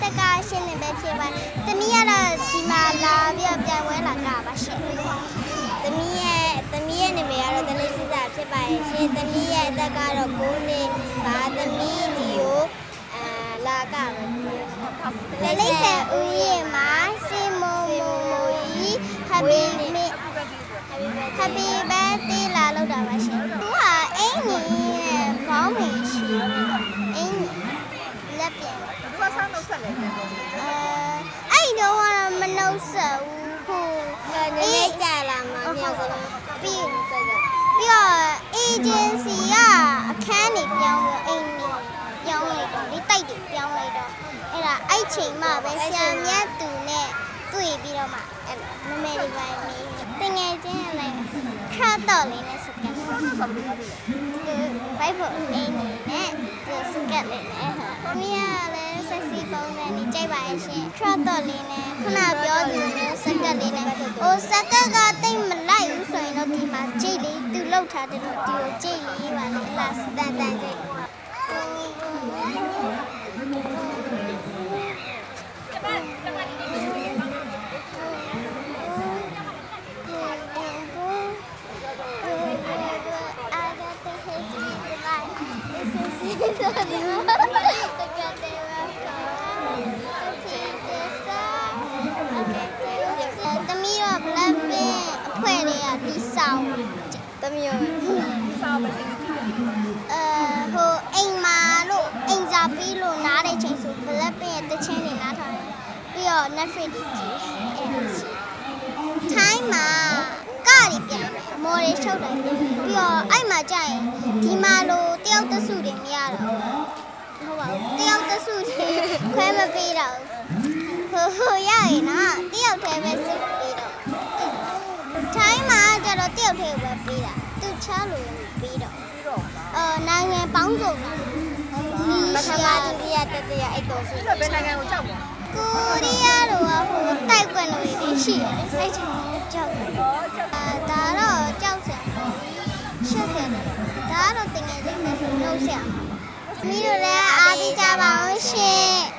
တက်ကရှင်းနေပဲဖြစ်ပါတမီးကတော့ဒီမှာလာပြီးပြန်ဝဲလာကပါရှင်တမီးရဲ့နာမည်ကတော့တလေးစစ်စာဖြစ်ပါရဲ့ရှင်တမီးရဲ့အသက်ကတော့9နှစ်ပါတမီးဒီကိုလာကပါလေလေးဆယ်ဦးရဲ့မှာစီမိုကြီး Happy birthday လာလို့တာပါရှင်သူကအင်ကြီးဘောင်းမီရှိအင်လက်ပြန်သူကဆောင်းနှုတ်ဆက်လေအဲ့တော့မနှုတ်ဆက်ဘူးခုနည်းနည်းကြာလာမှမြောက်စလုံးပြီးတော့ agency ကအခန်းနေပြောင်းအင်ပြောင်းလိုက်တော့ဒီတိုက်တွေပြောင်းလိုက်တော့အဲ့ဒါအဲ့ချိန်မှပဲဆရာမြတ်သူနဲ့တွေ့ပြီးတော့မှအဲ့မမေဒီပိုင်းနေတငယ်ချင်းလည်းခါတော့လေးနဲ့စကတ်ဘိုက်ဖို့အင်းနေနဲ့စကတ်လေးနဲ့မီးရလည်းဆက်စီပုံစံနေကြိုက်ပါရဲ့ရှင်ခါတော့လေးနဲ့ခုနပြောသူမျိုးစကတ်လေးနဲ့စကတ်ကတိတ်မလိုက်ဘူးဆိုရင်တော့ဒီမှာကြိတ်လေးသူလောက်ထားတယ်လို့ဒီကိုကြိတ်လေးပါလေလာစတန်ကြိတ်သမီးတော့ Blackpink အဖွဲ့တွေကဒီဆောင်သမီးရောဆောင်းမသိဟိုအိမ်မာလို့အိမ်စာပြီးလို့နားတဲ့ချိန်ဆို Blackpink ရဲ့တချင်းတွေနားထောင်တယ်ပြီးတော့ Netflix ကြည့်ထိုင်းမှာကရီပြန်မော်ရီရှုပ်တယ်ပြီးတော့အဲ့မှာကြာရင်ဒီမှာလို့တယောက်တစုတွေမရတော့ဟုတ်ပါဘူးတယောက်တစုတွေခွဲမပေးတော့ဟိုရရင်နော်တယောက်တည်းပဲစစ်ပေးတော့ထိုင်းမှာကျတော့တယောက်တည်းပဲပေးတာသူချားလို့ပေးတော့နိုင်ငံပေါင်းစုံလားပထမဒုတိယတတိယအဲ့တော့ဆိုတော့ဘယ်နိုင်ငံကိုကြောက်လဲကိုရီးယားတို့ကဟိုတိုက်ကွက်လို့တွေရှိတယ်အဲ့ချင်ကြောက်တယ်ဒါတော့ကြောက်စရာရှက်စရာဒါတော့တင်ငယ်ချင်းနဲ့ဆိုလို့ဆရာမီးတို့လည်းအားပေးကြပါအောင်ရှင်